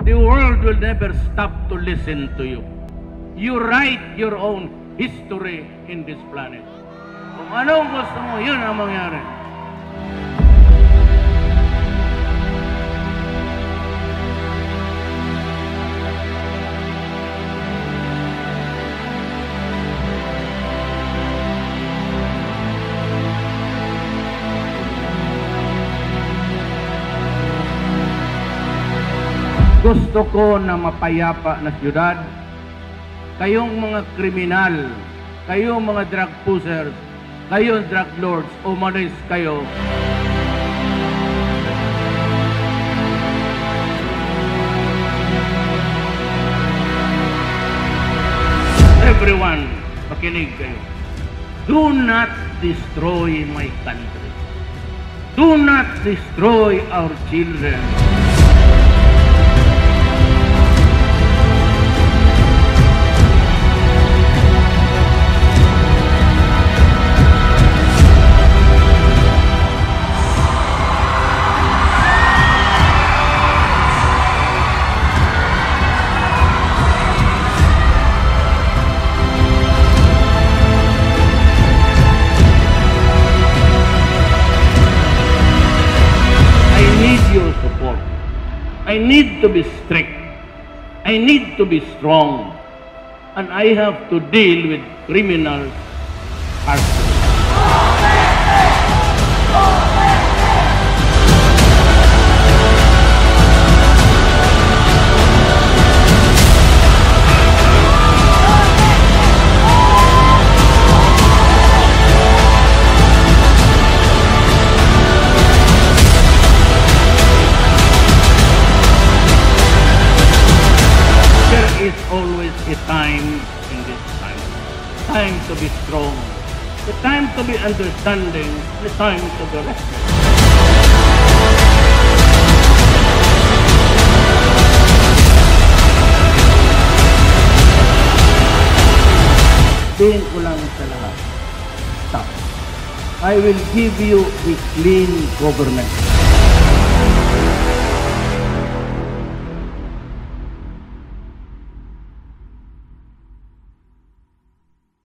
The world will never stop to listen to you. You write your own history in this planet. Kung anong gusto mo, yun ang mangyari. Gusto ko na mapayapa na siyudad. Kayong mga kriminal, kayong mga drug pushers, kayong drug lords, umalis kayo. Everyone, pakinig kayo. Do not destroy my country. Do not destroy our children. Your support. I need to be strict. I need to be strong. And I have to deal with criminals harshly. Is always a time in this time. Time to be strong. The time to be understanding. The time to be respect. Sabihin ko lang sa lahat. Stop. I will give you a clean government.